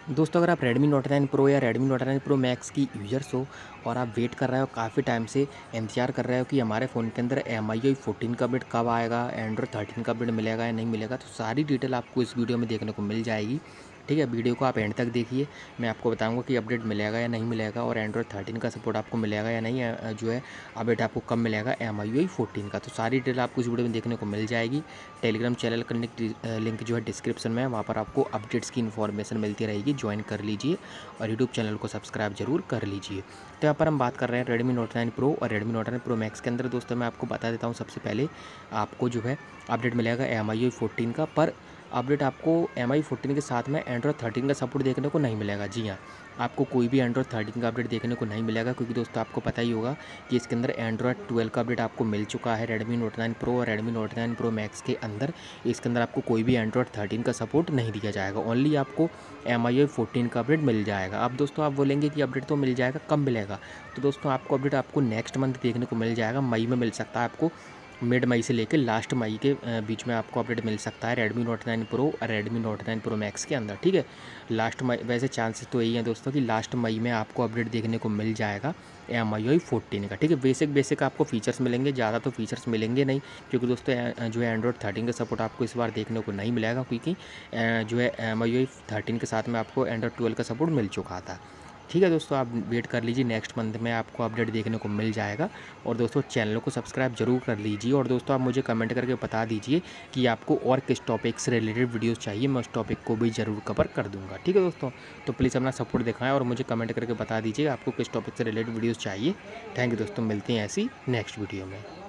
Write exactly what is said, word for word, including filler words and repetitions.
दोस्तों अगर आप Redmi Note नाइन Pro या Redmi Note nine Pro Max की यूज़र्स हो और आप वेट कर रहे हो काफ़ी टाइम से इंतज़ार कर रहे हो कि हमारे फ़ोन के अंदर M I U I fourteen का अपडेट कब आएगा, एंड्रॉयड थर्टीन का अपडेट मिलेगा या नहीं मिलेगा, तो सारी डिटेल आपको इस वीडियो में देखने को मिल जाएगी। ठीक है, वीडियो को आप एंड तक देखिए। मैं आपको बताऊंगा कि अपडेट मिलेगा या नहीं मिलेगा और एंड्रॉयड थर्टीन का सपोर्ट आपको मिलेगा या नहीं, अ, जो है अपडेट आपको कब मिलेगा M I U I fourteen का। तो सारी डिटेल आपको इस वीडियो में देखने को मिल जाएगी। टेलीग्राम चैनल कनेक्ट लिंक जो है डिस्क्रिप्शन में है, वहाँ पर आपको अपडेट्स की इन्फॉर्मेशन मिलती रहेगी, ज्वाइन कर लीजिए और यूट्यूब चैनल को सब्सक्राइब जरूर कर लीजिए। तो यहाँ पर हम बात कर रहे हैं Redmi Note नाइन Pro और Redmi Note nine Pro Max के अंदर। दोस्तों मैं आपको बता देता हूँ, सबसे पहले आपको जो है अपडेट मिलेगा M I U I fourteen का, पर अपडेट आपको M I U I fourteen के साथ में एंड्रॉयड थर्टीन का सपोर्ट देखने को नहीं मिलेगा। जी हाँ, आपको कोई भी एंड्रॉयड थर्टीन का अपडेट देखने को नहीं मिलेगा, क्योंकि दोस्तों आपको पता ही होगा कि इसके अंदर एंड्रॉयड ट्वेल्व का अपडेट आपको मिल चुका है Redmi Note नाइन Pro और Redmi Note nine Pro Max के अंदर। इसके अंदर आपको कोई भी एंड्रॉयड थर्टीन का सपोर्ट नहीं दिया जाएगा, ओनली आपको M I U I fourteen का अपडेट मिल जाएगा। अब दोस्तों आप बोलेंगे कि अपडेट तो मिल जाएगा, कब मिलेगा? तो दोस्तों आपको अपडेट आपको नेक्स्ट मंथ देखने को मिल जाएगा, मई में मिल सकता है आपको। मिड मई से लेकर लास्ट मई के बीच में आपको अपडेट मिल सकता है Redmi Note नाइन Pro और Redmi Note nine Pro Max के अंदर। ठीक है, लास्ट मई, वैसे चांसेस तो यही हैं दोस्तों कि लास्ट मई में आपको अपडेट देखने को मिल जाएगा M I U I fourteen का। ठीक है, बेसिक बेसिक आपको फीचर्स मिलेंगे, ज़्यादा तो फीचर्स मिलेंगे नहीं, क्योंकि दोस्तों जो है एंड्रॉयड थर्टीन का सपोर्ट आपको इस बार देखने को नहीं मिलेगा, क्योंकि जो है M I U I thirteen के साथ में आपको एंड्रॉयड ट्वेल्व का सपोर्ट मिल चुका था। ठीक है दोस्तों, आप वेट कर लीजिए, नेक्स्ट मंथ में आपको अपडेट देखने को मिल जाएगा। और दोस्तों चैनल को सब्सक्राइब जरूर कर लीजिए। और दोस्तों आप मुझे कमेंट करके बता दीजिए कि आपको और किस टॉपिक से रिलेटेड वीडियोस चाहिए, मैं उस टॉपिक को भी ज़रूर कवर कर दूंगा। ठीक है दोस्तों, तो प्लीज़ अपना सपोर्ट दिखाएं और मुझे कमेंट करके बता दीजिए आपको किस टॉपिक से रिलेटेड वीडियोज़ चाहिए। थैंक यू दोस्तों, मिलते हैं ऐसी नेक्स्ट वीडियो में।